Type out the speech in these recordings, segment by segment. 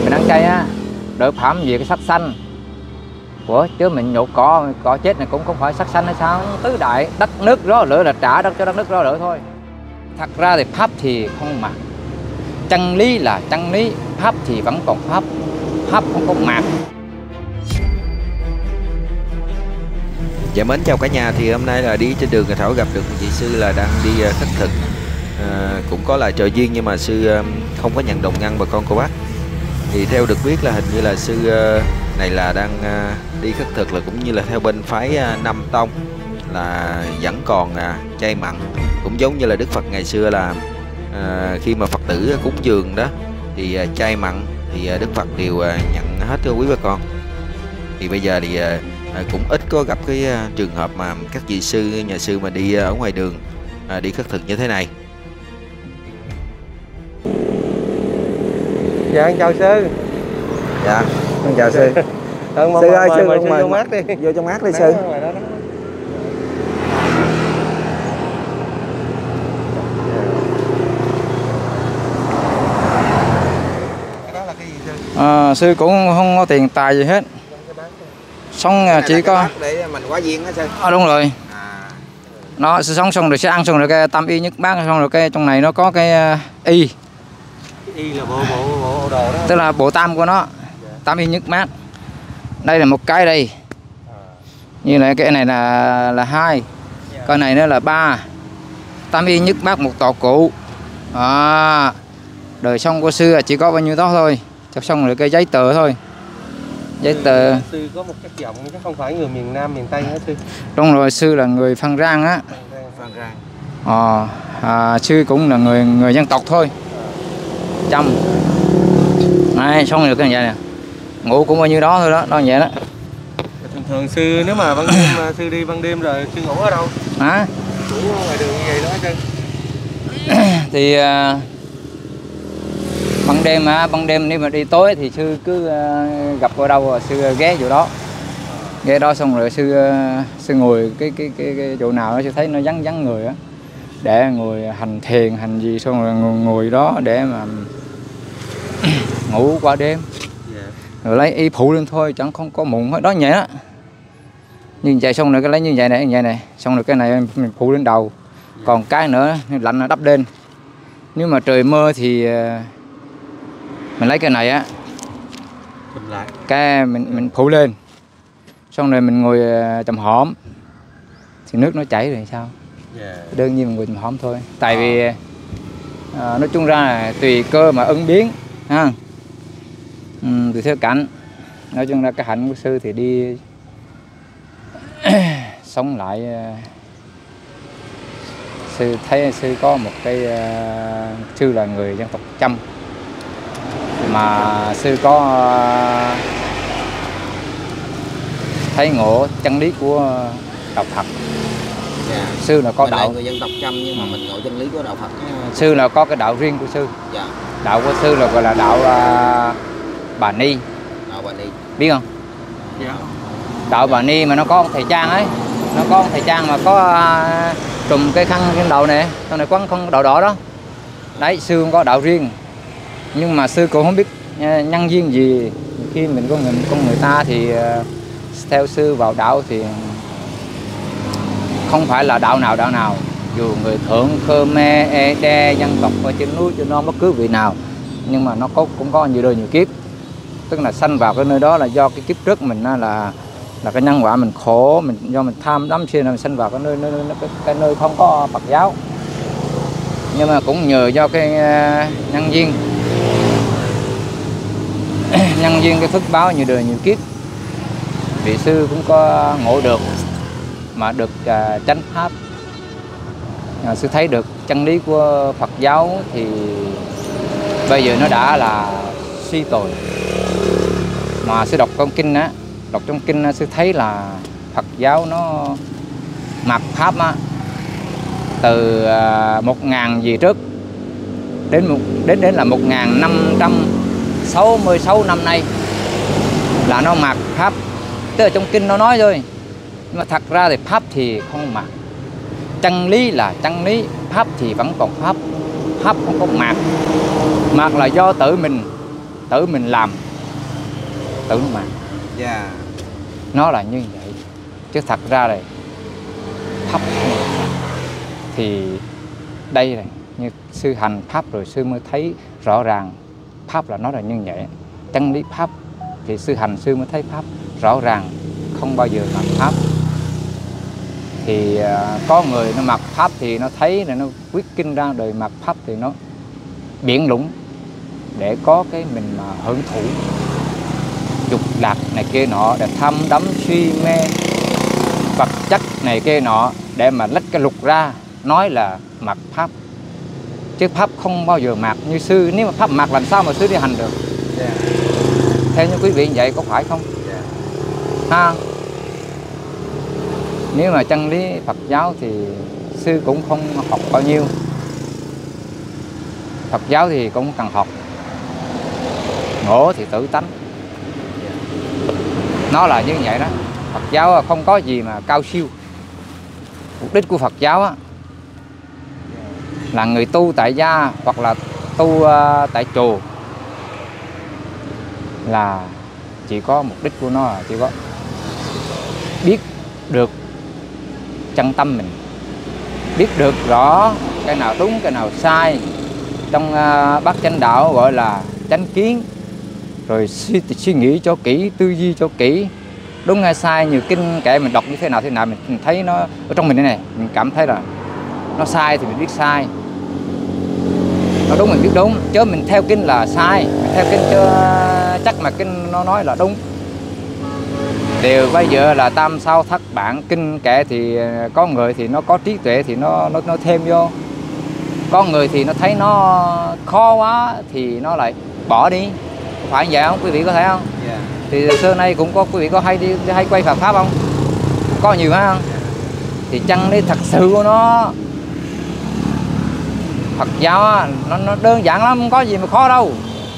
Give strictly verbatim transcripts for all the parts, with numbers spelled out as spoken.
mình ăn chay á, đỡ phạm về cái sắc xanh của chứ mình nhổ cỏ cỏ chết này cũng không phải sắc xanh hay sao. Tứ đại đất nước gió lửa là trả đất cho đất nước gió lửa thôi. Thật ra thì pháp thì không mạt, chân lý là chân lý, pháp thì vẫn còn pháp, pháp không có mạt. Dạ mến chào cả nhà, thì hôm nay là đi trên đường Thảo gặp được chị sư là đang đi khất thực, à, cũng có là trợ duyên nhưng mà sư không có nhận đồng ngân bà con cô bác. Thì theo được biết là hình như là sư này là đang đi khất thực là cũng như là theo bên phái Nam Tông, là vẫn còn chay mặn, cũng giống như là Đức Phật ngày xưa là à, khi mà Phật tử cúng dường đó thì chay mặn thì Đức Phật đều nhận hết cho quý bà con. Thì bây giờ thì à, cũng ít có gặp cái trường hợp mà các vị sư nhà sư mà đi ở ngoài đường à, đi khất thực như thế này. Dạ anh chào sư. Dạ con chào sư. Ừ, sư ơi, sư mời, mời, sư mời, vô mát đi. Vô trong mát đi sư. Đó, đó, đó. Đó là cái gì sư? À, sư cũng không có tiền tài gì hết. Xong chỉ có để mình quá duyên á sư. À, đúng rồi. À. Nó sẽ sống xong rồi sẽ ăn xong rồi cái tam y nhất bát, xong rồi cái trong này nó có cái uh, y. Cái y là bộ bộ bộ đồ đó. Tức là bộ tam của nó. Dạ. Tam y nhất bát. Đây là một cái đây. À. Như này cái này là là hai. Dạ. Cái này nữa là ba. Tam y nhất bát một tọa cụ. À. Đời sống của sư chỉ có bao nhiêu đó thôi. Chắc xong rồi cái giấy tờ thôi. Giấy tờ. Sư có một chất giọng chứ không phải người miền Nam miền Tây nữa sư. Đúng rồi, sư là người Phan Rang á. Phan Rang. Ờ, à, sư cũng là người người dân tộc thôi. Chăm. Này, xong rồi cái này nè. Ngủ cũng bao nhiêu đó thôi đó, đó vậy đó. Thường thường sư nếu mà ban đêm sư đi ban đêm rồi sư ngủ ở đâu? Hả? Ngủ ngoài đường như vậy đó sư. Thì uh, ban đêm á, ban đêm nếu mà đi tối thì sư cứ uh, gặp ở đâu rồi sư ghé chỗ đó. Ghé đó xong rồi sư uh, sư ngồi cái cái cái, cái chỗ nào đó sư thấy nó vắng vắng người á. Để ngồi hành thiền hành gì xong rồi ngồi, ngồi đó để mà ngủ qua đêm. Yeah. Rồi lấy y phụ lên thôi, chẳng không có mụn hết đó vậy đó. Như vậy xong rồi cái lấy như vậy này, như vậy này, xong rồi cái này mình phụ lên đầu. Yeah. Còn cái nữa lạnh nó đắp lên. Nếu mà trời mưa thì mình lấy cái này á, lại. cái mình mình phụ lên, xong rồi mình ngồi chầm hổm thì nước nó chảy rồi sao? Yeah. Đơn nhiên mình ngồi chầm hổm thôi. Tại à. vì à, nói chung ra là tùy cơ mà ứng biến ha. Ừ, tùy theo cảnh. Nói chung là cái hạnh của sư thì đi sống lại. Sư thấy sư có một cái uh, sư là người dân tộc Chăm mà sư có uh, thấy ngộ chân lý của đạo Phật. Yeah. Sư là có mình đạo là người dân tộc Chăm nhưng mà mình ngộ chân lý của đạo Phật. Sư là có cái đạo riêng của sư. Yeah. Đạo của sư là gọi là đạo uh, Bà Ni. Đạo Bà Ni. Biết không? Yeah. Đạo Bà Ni mà nó có thầy Trang ấy, nó có thầy Trang mà có uh, trùm cái khăn trên đầu này, con này quấn con đỏ đỏ đó. Đấy, sư không có đạo riêng. Nhưng mà sư cũng không biết nhân duyên gì khi mình có người con người ta thì uh, theo sư vào đạo thì không phải là đạo nào đạo nào, dù người Thượng, Khmer, Ede, dân tộc ở trên núi trên non bất cứ vị nào, nhưng mà nó có cũng có nhiều đời nhiều kiếp, tức là sanh vào cái nơi đó là do cái kiếp trước mình là là cái nhân quả mình khổ, mình do mình tham đắm xuyên là mình sanh vào cái nơi, nơi, nơi cái, cái nơi không có Phật giáo, nhưng mà cũng nhờ do cái uh, nhân duyên nhân duyên cái phước báo nhiều đời nhiều kiếp, vị sư cũng có ngộ được mà được uh, chánh pháp. À, sư thấy được chân lý của Phật giáo thì bây giờ nó đã là suy tồn. Mà sư đọc con kinh á, đọc trong kinh á, sư thấy là Phật giáo nó mạt pháp á, từ uh, một ngàn gì trước đến một đến đến là một ngàn năm trăm sáu mươi sáu năm nay là nó mạt pháp. Tức là trong kinh nó nói thôi, nhưng mà thật ra thì pháp thì không mạt. Chân lý là chân lý, pháp thì vẫn còn pháp, pháp không có mạt. Mạt là do tự mình tự mình làm tự nó mà. Dạ. Nó là như vậy. Chứ thật ra này pháp thì đây này, như sư hành pháp rồi sư mới thấy rõ ràng pháp là nó là như vậy. Chân lý pháp thì sư hành sư mới thấy pháp rõ ràng, không bao giờ mặc pháp. Thì uh, có người nó mặc pháp thì nó thấy là nó quyết kinh ra đời, mặc pháp thì nó biển lũng để có cái mình mà hưởng thụ dục lạc này kia nọ, để thăm đắm suy mê vật chất này kia nọ, để mà lách cái lục ra nói là mặc pháp. Chứ pháp không bao giờ mặc như sư. Nếu mà pháp mặc làm sao mà sư đi hành được? Yeah. Theo như quý vị như vậy có phải không? Yeah. Ha? Nếu mà chân lý Phật giáo thì sư cũng không học bao nhiêu. Phật giáo thì cũng cần học. Ngộ thì tự tánh. Nó là như vậy đó. Phật giáo không có gì mà cao siêu. Mục đích của Phật giáo á, là người tu tại gia hoặc là tu uh, tại chùa là chỉ có mục đích của nó là chỉ có biết được chân tâm mình, biết được rõ cái nào đúng cái nào sai. Trong uh, bát chánh đạo gọi là chánh kiến, rồi suy, suy nghĩ cho kỹ, tư duy cho kỹ, đúng hay sai. Nhiều kinh kệ mình đọc như thế nào thế nào mình thấy nó ở trong mình thế này, mình cảm thấy là nó sai thì mình biết sai, nó đúng mình biết đúng, chứ mình theo kinh là sai, mình theo kinh chứ chắc mà kinh nó nói là đúng. Điều bây giờ là tam sao thất bản, kinh kệ thì có người thì nó có trí tuệ thì nó nó nó thêm vô, có người thì nó thấy nó khó quá thì nó lại bỏ đi. Phải vậy không quý vị, có thấy không? Yeah. Thì xưa nay cũng có quý vị có hay đi hay quay Phật pháp không? Có nhiều phải không? Yeah. Thì chân lý thật sự của nó, Phật giáo á, nó, nó đơn giản lắm, không có gì mà khó đâu.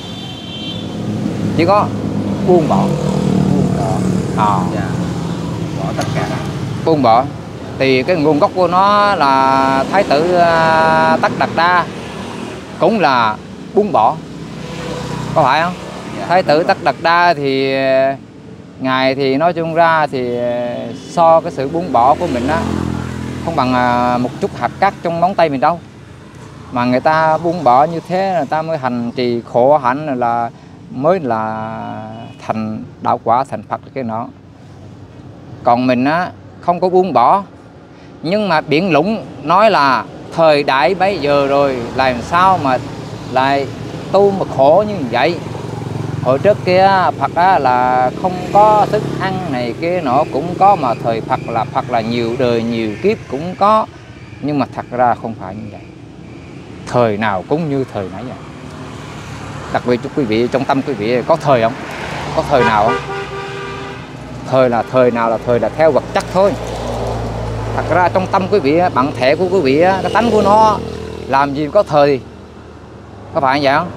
Chỉ có buông bỏ. Buông bỏ. À. Yeah. Bỏ tất cả. Buông bỏ. Thì cái nguồn gốc của nó là Thái tử uh, Tất Đạt Đa cũng là buông bỏ. Có phải không? Yeah. Thái tử Tất Đạt Đa thì ngài thì nói chung ra thì so cái sự buông bỏ của mình á không bằng một chút hạt cát trong móng tay mình đâu. Mà người ta buông bỏ như thế người ta mới hành trì khổ hạnh là mới là thành đạo quả, thành Phật cái nó. Còn mình á không có buông bỏ, nhưng mà biển lũng nói là thời đại bây giờ rồi làm sao mà lại tu mà khổ như vậy. Hồi trước kia Phật á, là không có thức ăn này kia nọ cũng có, mà thời Phật là Phật là nhiều đời nhiều kiếp cũng có, nhưng mà thật ra không phải như vậy. Thời nào cũng như thời nãy vậy. Đặc biệt cho quý vị, trong tâm quý vị có thời không? Có thời nào không? Thời là thời nào là thời là theo vật chất thôi. Thật ra trong tâm quý vị, bản thể của quý vị, cái tánh của nó làm gì có thời. Có phải vậy không?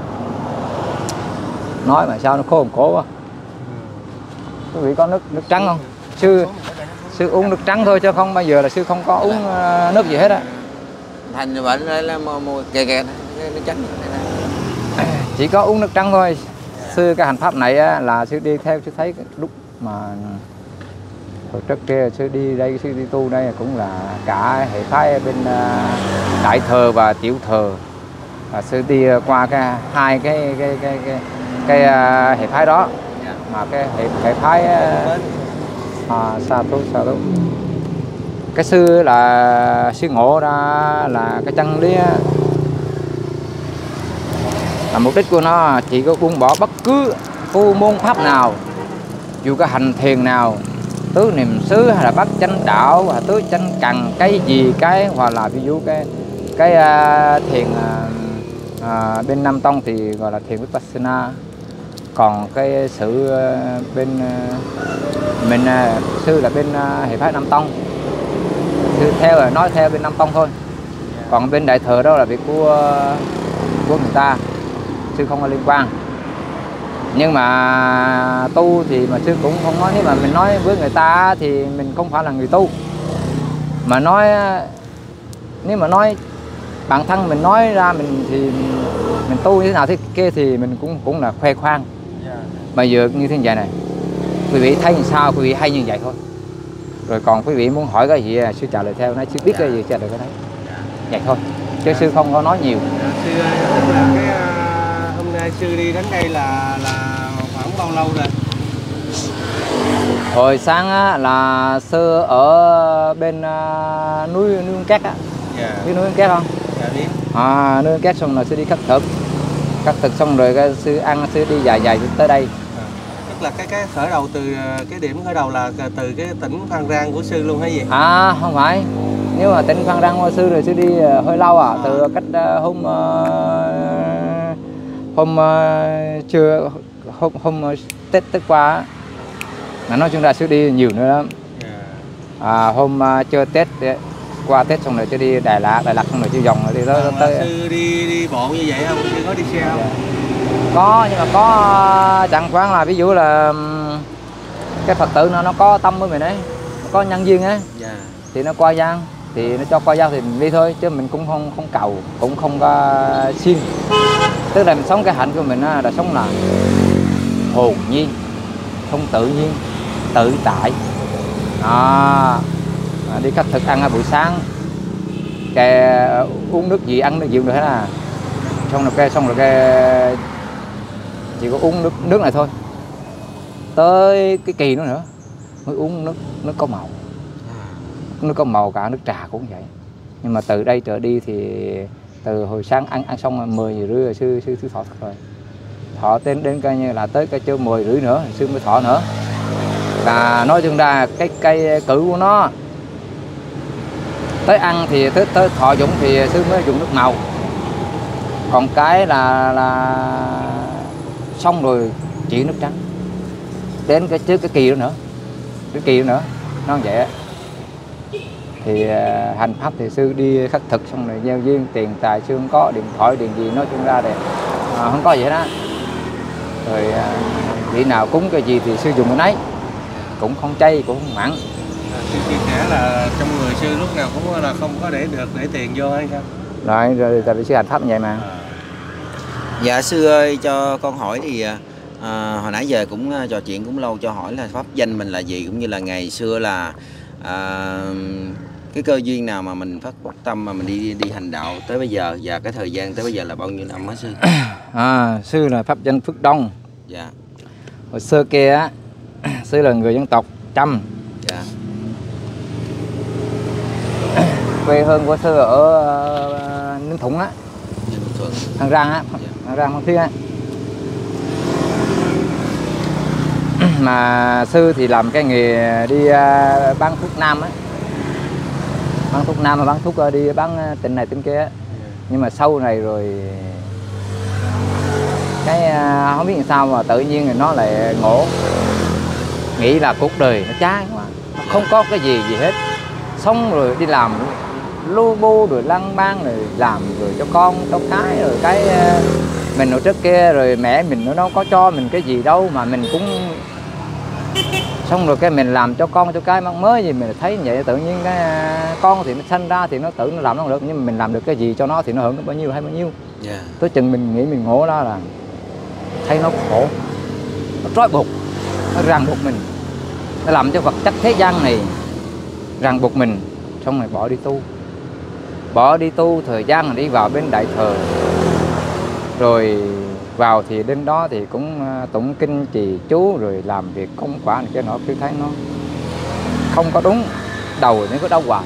Nói mà sao nó khô khổ quá. Quý vị có nước nước trắng không? Sư sư uống nước trắng thôi chứ không bao giờ là sư không có uống nước gì hết á. Thành bệnh là mua kè kè nước trắng. Chỉ có uống nước trắng thôi. Sư cái hành pháp này á, là sư đi theo sư thấy lúc mà hồi trước kia sư đi đây, sư đi tu đây cũng là cả hệ phái bên uh, Đại Thừa và Tiểu Thừa. Và sư đi qua cái hai cái cái cái cái, cái uh, hệ phái đó. Mà cái hệ, hệ phái uh, à, sa tu sa tu. Cái sư là sư ngộ ra là cái chân lý là mục đích của nó chỉ có buông bỏ bất cứ tu môn pháp nào, dù cái hành thiền nào, tứ niệm xứ hay là bát chánh đạo hoặc tứ chánh cần cái gì cái, hoặc là ví dụ cái cái uh, thiền uh, uh, bên Nam Tông thì gọi là thiền Vipassana. Còn cái sự uh, bên uh, mình uh, sư là bên uh, hệ phái Nam Tông, sư theo là nói theo bên Nam Tông thôi. Còn bên Đại Thừa đó là việc của của người ta, sư không có liên quan. Nhưng mà tu thì mà sư cũng không nói, nếu mà mình nói với người ta thì mình không phải là người tu. Mà nói nếu mà nói bản thân mình nói ra mình thì mình, mình tu như thế nào thế kia thì mình cũng cũng là khoe khoang. Yeah. Bây giờ như thế vậy này, quý vị thấy như sao quý vị hay như vậy thôi. Rồi còn quý vị muốn hỏi cái gì sư trả lời theo, nói sư biết cái gì trả lời cái đấy. Vậy thôi, chứ sư không có nói nhiều. Dạ, sư ơi, tức là cái uh, hôm nay sư đi đến đây là là khoảng bao lâu rồi? Hồi sáng á, là sư ở bên uh, núi núi Cát á. Dạ. Biết núi Cát không? Dạ biết. À, núi Cát xong rồi sư đi khất thực. Khất thực xong rồi cái sư ăn, sư đi dài dài tới đây. À, tức là cái cái khởi đầu từ cái điểm khởi đầu là từ cái tỉnh Phan Rang của sư luôn hay gì? À không phải. Nếu mà tỉnh Phan Rang của sư rồi sư đi uh, hơi lâu à, à. Từ cách uh, hôm uh, hôm uh, chưa hôm hôm uh, Tết Tết qua á. Mà nói chung là sư đi nhiều nữa lắm. Yeah. À, hôm uh, chưa Tết qua Tết xong rồi sư đi Đà Lạt, Đà Lạt xong rồi sư vòng rồi đi tới à, tới. Sư đi đi bộ như vậy không? Sư có đi xe không? Yeah. Có, nhưng mà có chẳng khoáng là ví dụ là cái Phật tử nó nó có tâm với mình ấy, có nhân duyên ấy. Yeah. Thì nó qua gian thì nó cho qua gian thì mình đi thôi, chứ mình cũng không không cầu, cũng không có xin. Tức là mình sống cái hạnh của mình là, là sống là hồn nhiên, không tự nhiên, tự tại. À, đi khất thực ăn ở buổi sáng, cái uống nước gì ăn nước gì nữa hết à. Xong rồi cái xong rồi cái chỉ có uống nước nước này thôi. Tới cái kỳ nữa nữa mới uống nước nước có màu. Nước có màu cả nước trà cũng vậy. Nhưng mà từ đây trở đi thì từ hồi sáng ăn ăn xong mười giờ rưỡi rồi sư sư sư thọ thức rồi. Thọ đến đến coi như là tới cái chưa mười rưỡi nữa sư mới thọ nữa. Là nói chung ra cái cây cử của nó tới ăn thì tới tới thọ dụng thì sư mới dùng nước màu. Còn cái là là xong rồi chỉ nước trắng. Đến cái trước cái kỳ đó nữa. Cái kỳ đó nữa nó vậy á. Thì uh, hành pháp thì sư đi khất thực xong rồi gieo duyên tiền tài sư không có, điện thoại điện gì nói chung ra thì uh, không có vậy đó. Rồi uh, vị nào cúng cái gì thì sư dùng cái nấy, cũng không chay cũng không mặn. À, sư chia sẻ là trong người sư lúc nào cũng là không có để được để tiền vô hay sao? Rồi rồi tại vì sư hành pháp như vậy mà. À. Dạ sư ơi, cho con hỏi thì à, hồi nãy giờ cũng trò chuyện cũng lâu, cho hỏi là pháp danh mình là gì, cũng như là ngày xưa là à, cái cơ duyên nào mà mình phát tâm mà mình đi đi hành đạo tới bây giờ, và cái thời gian tới bây giờ là bao nhiêu năm hả sư? À, sư là pháp danh Phước Đông. Dạ. Hồi xưa kia á, sư là người dân tộc Chăm. Dạ. Quê hương của sư ở uh, Ninh Thuận á, Phan Rang á, Phan Rang Phan Thiết á. Mà sư thì làm cái nghề đi uh, bán thuốc nam á, bán thuốc nam mà bán thuốc uh, đi bán tỉnh này tỉnh kia á. Nhưng mà sau này rồi cái uh, không biết làm sao mà tự nhiên thì nó lại ngộ, nghĩ là cuộc đời nó chán quá, nó không có cái gì gì hết, xong rồi đi làm lô bô rồi lăng bang rồi làm rồi cho con cho cái rồi cái uh, mình ở trước kia rồi mẹ mình nó đâu có cho mình cái gì đâu mà mình cũng xong rồi cái mình làm cho con cho cái mắc mới gì mình thấy vậy, tự nhiên cái uh, con thì nó sinh ra thì nó tự nó làm nó được, nhưng mà mình làm được cái gì cho nó thì nó hưởng được bao nhiêu hay bao nhiêu. Yeah. Tới chừng mình nghĩ mình ngộ ra là thấy nó khổ, nó trói buộc, nó ràng buộc mình, nó làm cho vật chất thế gian này ràng buộc mình, xong rồi bỏ đi tu, bỏ đi tu thời gian đi vào bên đại thừa, rồi vào thì đến đó thì cũng tụng kinh trì chú rồi làm việc công quả này cái nọ, cứ thấy nó không có đúng, đầu nó có đau hoài.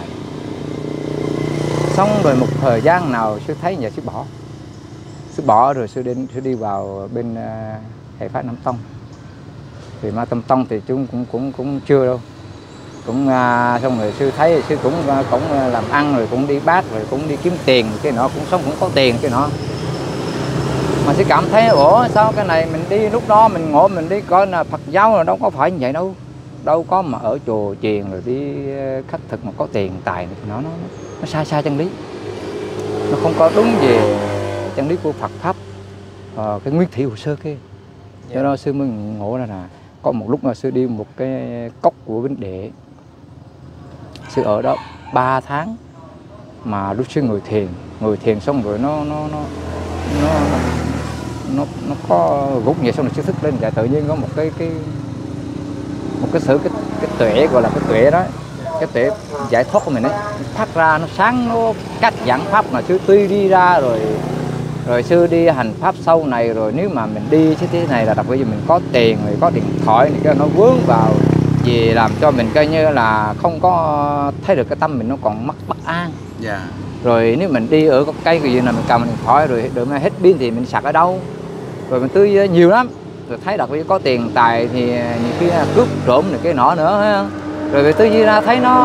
Xong rồi một thời gian nào sư thấy nhà sư bỏ, sư bỏ rồi sư đi sư đi vào bên uh, hệ phái Nam Tông. Thì Ma Tâm Tông thì chúng cũng cũng cũng chưa đâu, cũng uh, xong rồi sư thấy sư cũng uh, cũng uh, làm ăn rồi cũng đi bác rồi cũng đi kiếm tiền cái nọ, cũng sống cũng có tiền cái nọ. Mà sư cảm thấy ủa sao cái này mình đi lúc đó mình ngộ mình đi coi là Phật giáo là đâu có phải như vậy đâu, đâu có mà ở chùa chiền rồi đi khất thực mà có tiền tài này, nó nó nó sai sai chân lý, nó không có đúng về chân lý của Phật pháp, ờ, cái nguyên thủy hồ sơ kia. Do đó sư mới ngộ ra là có một lúc mà sư đi một cái cốc của Vinh Đệ, sư ở đó ba tháng mà lúc sư ngồi thiền, ngồi thiền xong rồi nó nó nó nó nó nó có gục vậy, xong rồi sư thức lên và tự nhiên có một cái cái một cái sự cái cái tuệ, gọi là cái tuệ đó, cái tuệ giải thoát của mình ấy phát ra, nó sáng, nó cách giảng pháp mà sư tuy đi ra rồi rồi sư đi hành pháp sau này, rồi nếu mà mình đi chứ thế này là đặc biệt vì mình có tiền rồi có điện thoại này cái nó vướng vào gì làm cho mình coi như là không có thấy được cái tâm mình, nó còn mất bất an. Dạ. Rồi nếu mình đi ở có cây cái gì là mình cầm điện thoại rồi đợi mà hết pin thì mình sạc ở đâu, rồi mình tưới nhiều lắm, rồi thấy đặc biệt có tiền tài thì nhiều khi cướp trộm này cái nọ nữa ha. Rồi về tư duy ra thấy nó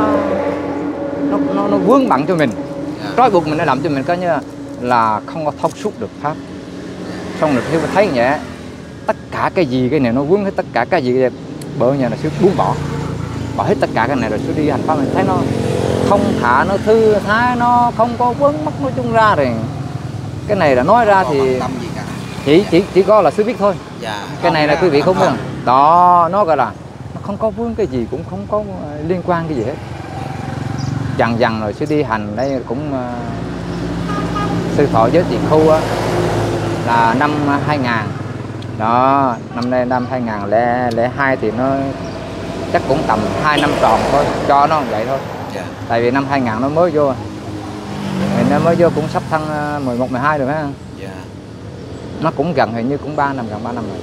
nó nó, nó vướng bận cho mình, trói buộc mình, nó làm cho mình coi như là không có thông suốt được pháp. Xong rồi khi mà thấy vậy, tất cả cái gì cái này nó vướng hết, tất cả cái gì bỡ nhà là sư buông bỏ, bỏ hết tất cả cái này rồi sư đi hành pháp, mình thấy nó không thả, nó thư thái, nó không có vướng mắc, nói chung ra rồi cái này là nói ra thì chỉ chỉ chỉ có là sư biết thôi. Dạ. Cái này là quý vị không biết đó, nó gọi là nó không có vướng cái gì, cũng không có liên quan cái gì hết. Dần dần rồi sư đi hành đây cũng uh, sư thọ giới tiền khu á, là năm hai nghìn đó, năm nay năm hai nghìn lẻ hai thì nó chắc cũng tầm hai năm tròn thôi, cho nó vậy thôi. Yeah. Tại vì năm hai nghìn nó mới vô, mình nó mới vô cũng sắp thăng mười một mười hai rồi phải không? Yeah. Nó cũng gần, hình như cũng ba năm, gần ba năm rồi.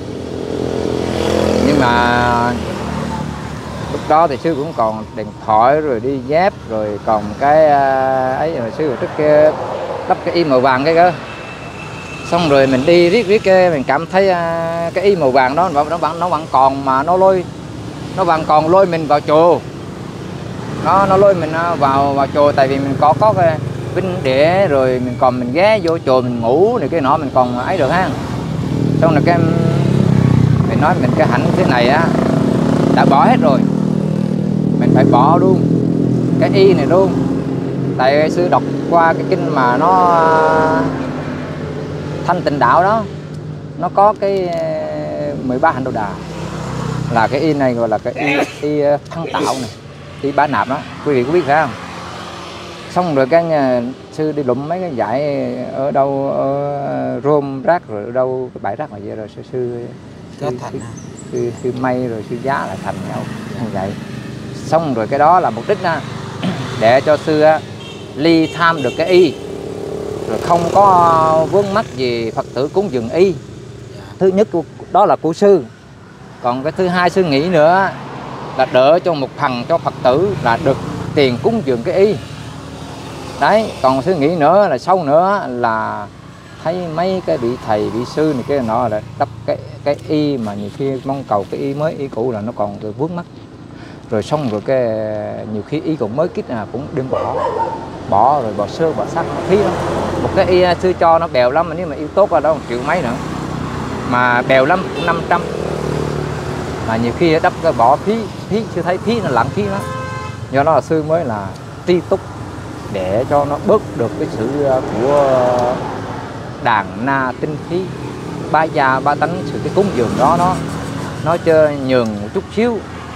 Nhưng mà lúc đó thì sư cũng còn điện thoại rồi đi dép, rồi còn cái ấy rồi sư trước kia đắp cái y màu vàng cái cơ. Xong rồi mình đi riết riết cái mình cảm thấy cái y màu vàng đó nó vẫn nó vẫn còn, mà nó lôi nó vẫn còn lôi mình vào chùa. Nó nó lôi mình vào vào chùa, tại vì mình có có cái vinh để rồi mình còn mình ghé vô chùa mình ngủ này cái nọ, mình còn ấy được ha. Xong rồi cái mình nói mình cái hạnh thế này á đã bỏ hết rồi, mình phải bỏ luôn cái y này luôn. Tại sư đọc qua cái kinh mà nó Thanh Tịnh Đạo đó, nó có cái mười ba hạnh Đồ Đà, là cái y này gọi là cái y, y thân tạo này, y bá nạp đó, quý vị có biết phải không? Xong rồi cái nhà, sư đi lụm mấy cái dải ở đâu ở Rome rác, rồi ở đâu cái bãi rác này vậy, rồi sư sư sư, sư, sư, sư may rồi sư giá lại thành nhau như vậy. Xong rồi cái đó là mục đích đó, để cho sư ly tham được cái y, rồi không có vướng mắc gì Phật tử cúng dường y. Thứ nhất đó là của sư. Còn cái thứ hai sư nghĩ nữa là đỡ cho một phần cho Phật tử là được tiền cúng dường cái y. Đấy, còn sư nghĩ nữa là sau nữa là thấy mấy cái vị thầy, vị sư này cái nọ là đắp cái cái y mà nhiều khi mong cầu cái y mới, y cũ là nó còn vướng mắc. Rồi xong rồi cái nhiều khi y cũng mới kít là cũng đem bỏ, bỏ rồi bỏ xơ bỏ sắt nó phí lắm. Một cái y sư cho nó bèo lắm, mà nếu mà y tốt là đó một triệu mấy nữa, mà bèo lắm cũng năm trăm, mà nhiều khi đắp cái bỏ phí phí sư thấy phí nó lãng phí lắm. Do đó là sư mới là tri túc để cho nó bớt được cái sự của đàn na tinh khí ba già ba tánh, sự cái cúng dường đó nó nó chơi nhường một chút xíu.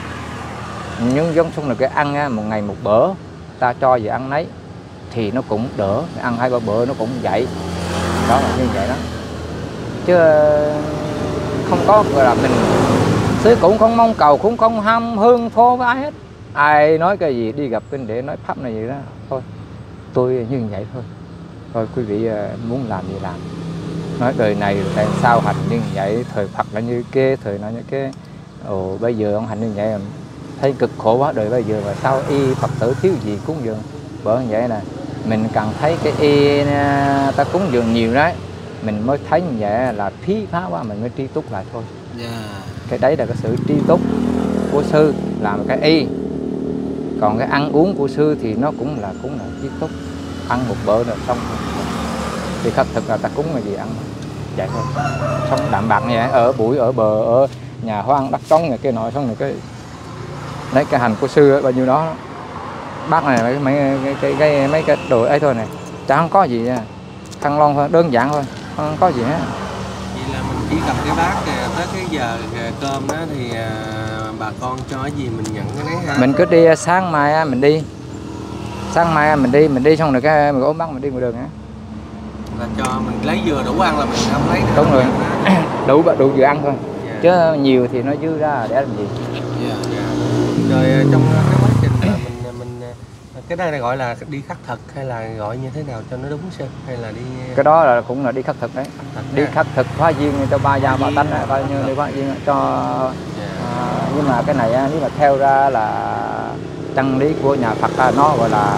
Nhưng giống xong là cái ăn một ngày một bữa ta cho gì ăn nấy thì nó cũng đỡ, ăn hai ba bữa nó cũng vậy. Đó là như vậy đó, chứ không có gọi là mình sư cũng không mong cầu, cũng không ham hương thô với ai hết. Ai nói cái gì đi gặp kinh để nói pháp này gì đó thôi, tôi như vậy thôi. Thôi quý vị muốn làm gì làm, nói đời này tại sao hành như vậy, thời Phật là như kia, thời nó như kia. Ồ bây giờ ông hành như vậy thấy cực khổ quá, đời bây giờ mà sao y Phật tử thiếu gì cúng dường. Bởi vậy là mình cần thấy cái y ta cúng dường nhiều đấy, mình mới thấy như vậy là phí phá quá, mình mới tri túc lại thôi. Yeah. Cái đấy là cái sự tri túc của sư làm cái y. Còn cái ăn uống của sư thì nó cũng là cũng là tri túc, ăn một bữa rồi xong thì khắc thực là ta cúng là gì ăn vậy thôi. Xong đạm bạc như vậy, ở bụi ở bờ ở nhà hoang đất trống này kia nọ, xong rồi cái đấy cái hành của sư bao nhiêu đó, bác này mấy mấy cái, cái, cái mấy cái đồ ấy thôi này, chẳng không có gì nha, thăng long thôi, đơn giản thôi, không có gì hết. Vậy là mình chỉ cầm cái bát tới cái giờ cơm đó thì bà con cho cái gì mình nhận cái đấy ha. Mình cứ đi sáng mai mình đi Sáng mai mình đi mình đi xong rồi cái mình ốm bắt mình đi ngoài đường á. Là cho mình lấy vừa đủ ăn là mình không lấy nữa. Đúng rồi. đủ đủ vừa ăn thôi. Yeah. Chứ nhiều thì nó dư ra để làm gì. Yeah. Yeah. Rồi trong cái quá trình mà mình mình cái đây là gọi là đi khắc thực hay là gọi như thế nào cho nó đúng sư, hay là đi cái đó là cũng là đi khắc thực đấy. Thật Đi ra. khắc thực hóa duyên cho ba gia ba tánh này, coi như đi hóa duyên cho Yeah. à, nhưng mà cái này á, nếu mà theo ra là chân lý của nhà Phật á, nó gọi là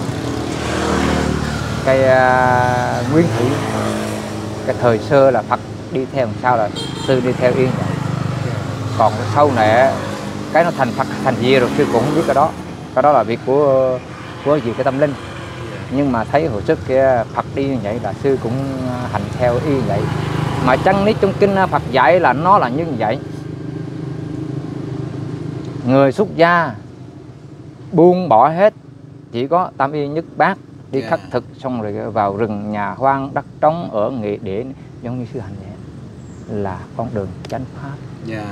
cái uh, nguyên thủy. Cái thời xưa là Phật đi theo làm sao là sư đi theo yên vậy. Còn sau này cái nó thành Phật thành gì rồi sư cũng không biết cái đó. Cái đó là việc của của gì cái tâm linh. Nhưng mà thấy hồi trước kia Phật đi như vậy là sư cũng hành theo y như vậy. Mà chân lý trong kinh Phật dạy là nó là như vậy. Người xuất gia buông bỏ hết, chỉ có tam y nhất bát, đi Yeah. khắc thực xong rồi vào rừng nhà hoang đất trống ở nghĩa để giống như sư hành vậy, là con đường chánh pháp. Yeah.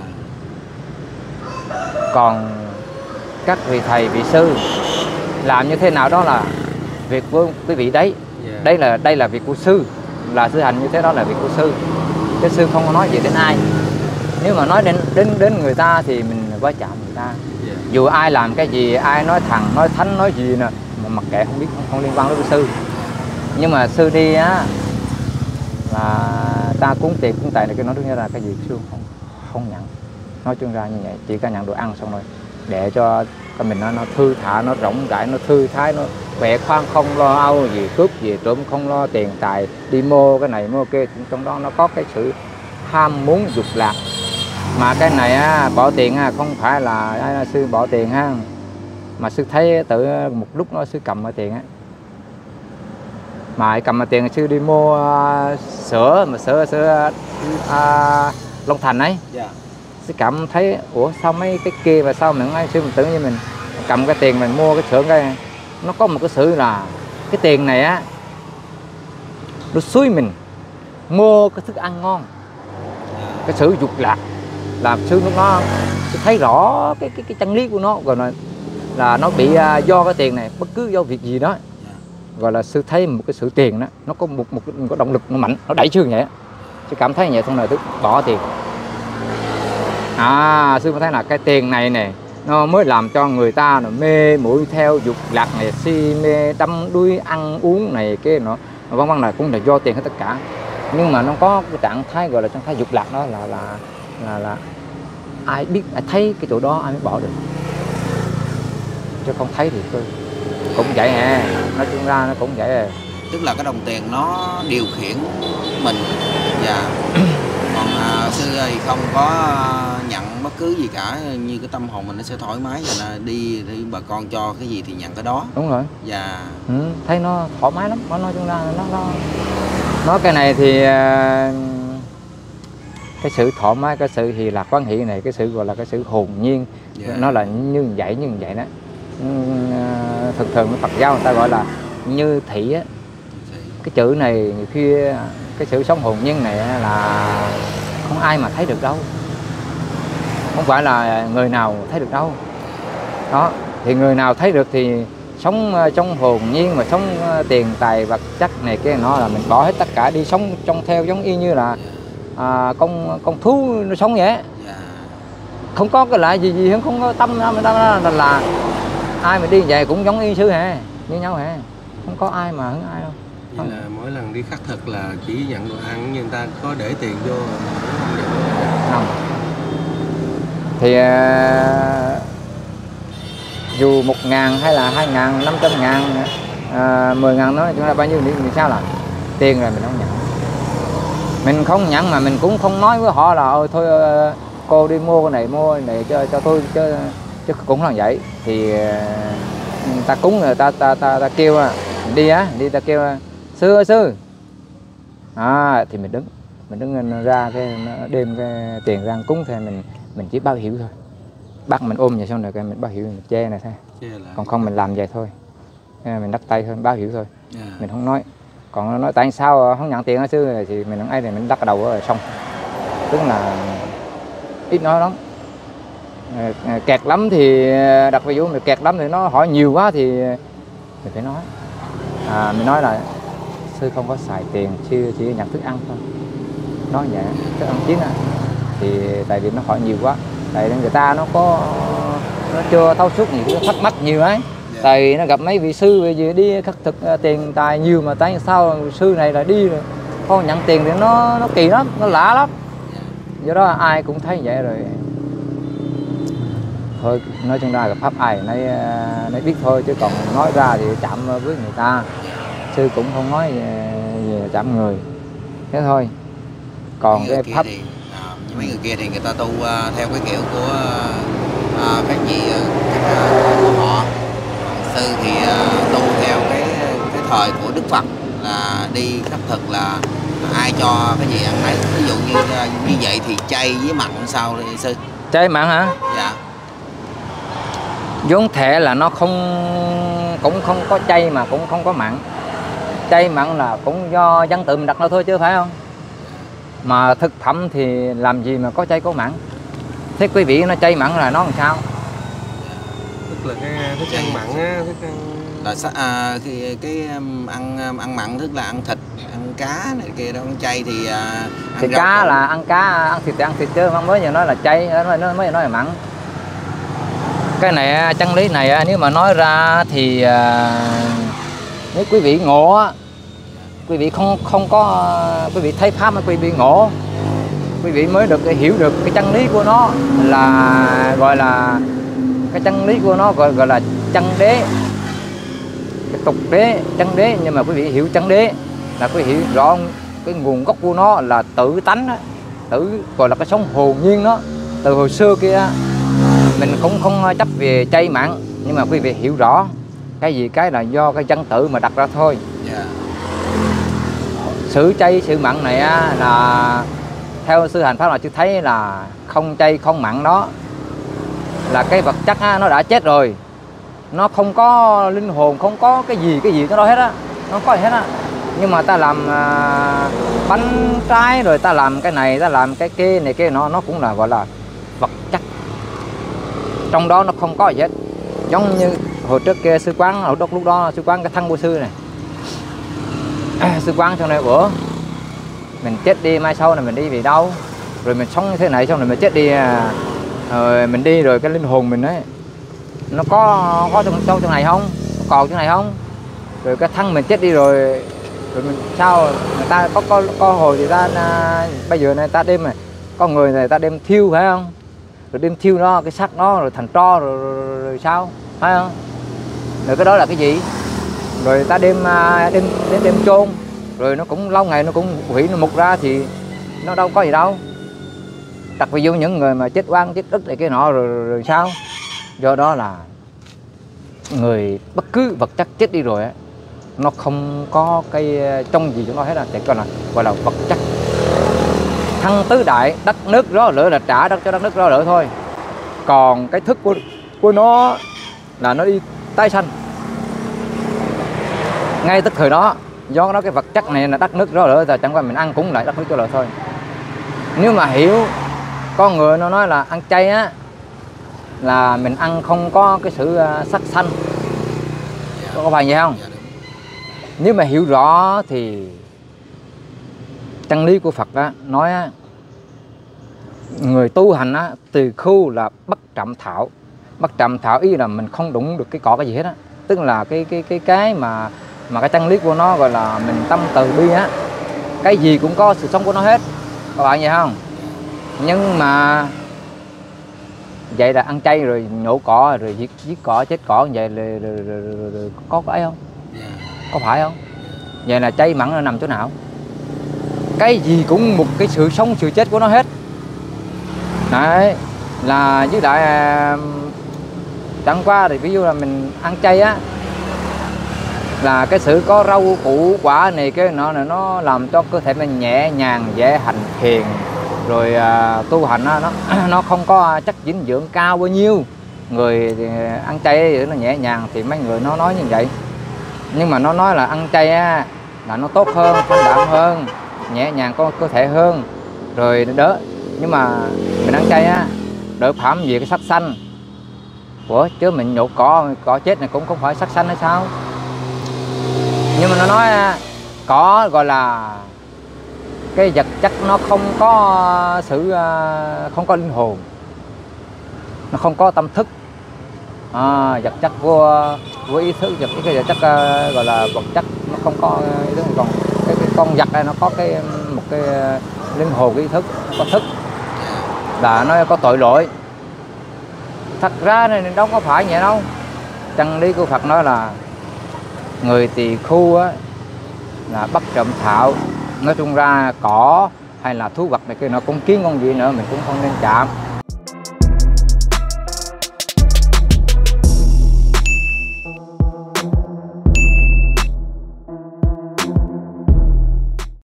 Còn các vị thầy vị sư làm như thế nào đó là việc của quý vị đấy. Yeah. Đây là đây là việc của sư, là sư hành như thế đó là việc của sư. Chứ sư không có nói gì đến ai. Nếu mà nói đến đến đến người ta thì mình va chạm người ta. Yeah. Dù ai làm cái gì, ai nói thằng nói thánh nói gì nè, mà mặc kệ, không biết, không, không liên quan đến sư. Nhưng mà sư đi á là ta cúng tiền cúng tài này cái nói đúng ra cái gì sư không không nhận. Nói chung ra như vậy, chỉ có nhận đồ ăn xong rồi để cho cái mình nó, nó thư thả, nó rộng rãi, nó thư thái, nó khỏe khoan, không lo âu gì cướp gì trộm, không lo tiền tài đi mua cái này mua kia. Trong đó nó có cái sự ham muốn dục lạc. Mà cái này á, bỏ tiền á, không phải là ai sư bỏ tiền ha, mà sư thấy tự một lúc nó sư cầm ở tiền á, mà cầm ở tiền sư đi mua uh, sữa mà sữa sữa uh, Long Thành ấy. Yeah. Sư cảm thấy ủa sao mấy cái kia và sao mình nói sư mình tưởng như mình cầm cái tiền mình mua cái sữa cái nó có một cái sự là cái tiền này á nó xúi mình mua cái thức ăn ngon, cái sự dục lạc làm sư lúc nó sư thấy rõ cái cái cái chân lý của nó, rồi là, là nó bị uh, do cái tiền này bất cứ do việc gì đó, gọi là sư thấy một cái sự tiền đó nó có một một, một cái động lực nó mạnh, nó đẩy sư vậy. Sư cảm thấy vậy xong rồi tức bỏ tiền. À sư mới thấy là cái tiền này nè nó mới làm cho người ta nó mê muội theo dục lạc này, si mê đắm đuối ăn uống này cái nó vân vân, là cũng là do tiền hết tất cả. Nhưng mà nó có cái trạng thái gọi là trạng thái dục lạc đó là là là là ai biết, ai thấy cái chỗ đó ai mới bỏ được, chứ không thấy thì tôi cũng vậy à. Nói chung ra nó cũng vậy à. Tức là cái đồng tiền nó điều khiển mình. Và còn à, sư thì không có nhận bất cứ gì cả, như cái tâm hồn mình nó sẽ thoải mái, rồi là đi thì bà con cho cái gì thì nhận cái đó. Đúng rồi. Và ừ, thấy nó thoải mái lắm. Nó nói chung ra nó nó nói cái này thì cái sự thoải mái, cái sự hỷ lạc quán hỷ này, cái sự gọi là cái sự hồn nhiên. Yeah. Nó là như vậy như vậy đó. Thường thường Phật giáo người ta gọi là như thị á. Cái chữ này nhiều khi cái sự sống hồn nhiên này là không ai mà thấy được đâu, không phải là người nào thấy được đâu. Đó thì người nào thấy được thì sống trong hồn nhiên, mà sống tiền tài vật chất này kia nó là mình bỏ hết tất cả đi sống trong theo giống y như là à, con con thú nó sống vậy. Không có cái lạ gì gì, không có tâm tâm là, là, là ai mà đi vậy cũng giống y sư hả, như nhau hả, không có ai mà hứng ai đâu. Vậy là mỗi lần đi khắc thực là chỉ nhận đồ ăn, nhưng người ta có để tiền vô không nhận? Không. Thì uh, dù một ngàn hay là hai ngàn, năm trăm ngàn, uh, mười ngàn nó chúng ta bao nhiêu thì sao là tiền rồi mình không nhận. Mình không nhận mà mình cũng không nói với họ là ôi thôi uh, cô đi mua cái này mua cái này cho cho tôi chứ, chứ cũng là vậy. Thì uh, ta cúng rồi ta ta ta, ta kêu à, đi á, đi ta kêu à, sư ơi sư, à, thì mình đứng mình đứng ra cái đem cái tiền ra cúng thì mình mình chỉ báo hiểu thôi, bắt mình ôm vậy xong rồi cái mình báo hiểu, mình che này thôi, còn không mình làm vậy thôi, mình đắp tay thôi, báo hiểu thôi. Yeah. Mình không nói. Còn nó nói tại sao không nhận tiền hả sư thì mình ấy thì mình đắp cái đầu rồi xong, tức là ít nói lắm. Kẹt lắm thì đặt ví dụ mình kẹt lắm thì nó hỏi nhiều quá thì mình phải nói. À, mình nói là sư không có xài tiền, sư chỉ nhận thức ăn thôi. Nói vậy, thức ăn chín á. Thì tại vì nó hỏi nhiều quá, tại vì người ta nó có nó chưa thấu suốt nhiều, thắc mắc nhiều ấy. Yeah. Tại vì nó gặp mấy vị sư về gì đi khất thực tiền tài nhiều mà tại sao sư này là đi rồi không nhận tiền thì nó nó kỳ lắm, nó lạ lắm. Do đó ai cũng thấy vậy rồi. Thôi nói chung ra gặp pháp ai nói nói biết thôi, chứ còn nói ra thì chạm với người ta. Sư cũng không nói về, về chạm người thế thôi. Còn cái pháp thì, à, mấy người kia thì người ta tu uh, theo cái kiểu của uh, các vị uh, của họ. Sư thì uh, tu theo cái cái thời của Đức Phật, là đi khất thực là ai cho cái gì ăn nấy. Ví dụ như uh, như vậy thì chay với mặn sao đi sư? Chay mặn hả? Dạ. Vốn thể là nó không cũng không có chay mà cũng không có mặn. Chay mặn là cũng do dân tự mình đặt ra thôi chứ phải không? Mà thực phẩm thì làm gì mà có chay có mặn. Thế quý vị nó chay mặn là nó làm sao? Tức là cái thức ăn mặn á, thức ăn Là à, khi cái um, ăn ăn mặn tức là ăn thịt, ăn cá này kia đó. Ăn chay thì uh, ăn thì cá củ. là ăn cá, ăn thịt thì ăn thịt chứ không mới giờ nói là chay, nó mới mới nói là mặn. Cái này chân lý này nếu mà nói ra thì nếu quý vị ngộ á, quý vị không không có quý vị thấy pháp mà quý vị ngộ, quý vị mới được hiểu được cái chân lý của nó, là gọi là cái chân lý của nó gọi gọi là chân đế, cái tục đế, chân đế. Nhưng mà quý vị hiểu chân đế là quý vị hiểu rõ cái nguồn gốc của nó là tự tánh đó, tự gọi là cái sống hồn nhiên đó. Từ hồi xưa kia mình cũng không chấp về chay mặn, nhưng mà quý vị hiểu rõ cái gì cái là do cái dân tự mà đặt ra thôi. Yeah. Sự chay sự mặn này á, là theo sư hành pháp là tôi thấy là không chay không mặn đó là cái vật chất á, nó đã chết rồi, nó không có linh hồn, không có cái gì cái gì nó đâu hết á, nó không có gì hết á. Nhưng mà ta làm à, bánh trái rồi ta làm cái này, ta làm cái kia này kia, nó nó cũng là gọi là vật chất, trong đó nó không có gì hết. Giống như hồi trước kia sư quán ở lúc đó sư quán cái thân của sư này à, sư quán trong này bữa mình chết đi mai sau này mình đi về đâu, rồi mình sống như thế này xong rồi mình chết đi à, rồi mình đi rồi cái linh hồn mình ấy nó có có trong sâu trong này không, còn trong này không, rồi cái thân mình chết đi rồi rồi mình sao người ta có có có hồi thì ta à, bây giờ này ta đêm này có người này ta đem thiêu phải không, rồi đem thiêu nó cái xác nó rồi thành tro rồi, rồi, rồi sao phải không, rồi cái đó là cái gì, rồi ta đem đem đem, đem chôn rồi nó cũng lâu ngày nó cũng hủy nó mục ra thì nó đâu có gì đâu. Đặc ví dụ những người mà chết oan chết ức này cái nọ rồi, rồi, rồi sao. Do đó là người bất cứ vật chất chết đi rồi ấy, nó không có cái trong gì cho nó hết, là để coi là gọi là vật chất. Thân tứ đại đất nước gió lửa là trả đất cho đất nước gió lửa thôi. Còn cái thức của của nó là nó đi tái sanh ngay tức thời đó. Do đó cái vật chất này là đất nước gió lửa, là chẳng qua mình ăn cũng lại đất nước gió lửa thôi. Nếu mà hiểu con người nó nói là ăn chay á là mình ăn không có cái sự sắc sanh, có phải vậy không? Nếu mà hiểu rõ thì chân lý của Phật á, nói á, người tu hành á, từ khu là bất trầm thảo. Bất trầm thảo ý là mình không đụng được cái cỏ cái gì hết á, tức là cái cái cái cái mà mà cái chân lý của nó gọi là mình tâm từ bi á, cái gì cũng có sự sống của nó hết, các bạn vậy không? Nhưng mà vậy là ăn chay rồi nhổ cỏ rồi giết giết cỏ chết cỏ như vậy rồi, rồi, rồi, rồi, rồi, rồi có phải không? Có phải không? Vậy là chay mặn nó nằm chỗ nào? Cái gì cũng một cái sự sống sự chết của nó hết. Đấy là với đại chẳng qua thì ví dụ là mình ăn chay á là cái sự có rau củ quả này cái nó là nó làm cho cơ thể mình nhẹ nhàng dễ hành thiền, rồi à, tu hành á, nó nó không có chất dinh dưỡng cao bao nhiêu. Người thì ăn chay thì nó nhẹ nhàng thì mấy người nó nói như vậy. Nhưng mà nó nói là ăn chay á là nó tốt hơn, thanh đạm hơn, nhẹ nhàng có cơ thể hơn, rồi đỡ. Nhưng mà mình ăn chay á đỡ phạm về cái sắc xanh. Ủa chứ mình nhổ cỏ cỏ chết này cũng không phải sắc xanh hay sao? nhưng mà nó nói có gọi là cái vật chất nó không có sự không có linh hồn, nó không có tâm thức. À, vật chất của của ý thức, vật cái vật chất uh, gọi là vật chất nó không có ý thức. Còn cái, cái con vật này nó có cái một cái linh hồn, cái ý thức, nó có thức, là nó có tội lỗi. Thật ra này đâu có phải vậy đâu. Chân lý của Phật nói là người tỳ khu á, là bất trộm thạo. Nói chung ra cỏ hay là thú vật này kia nó cũng kiến con gì nữa mình cũng không nên chạm.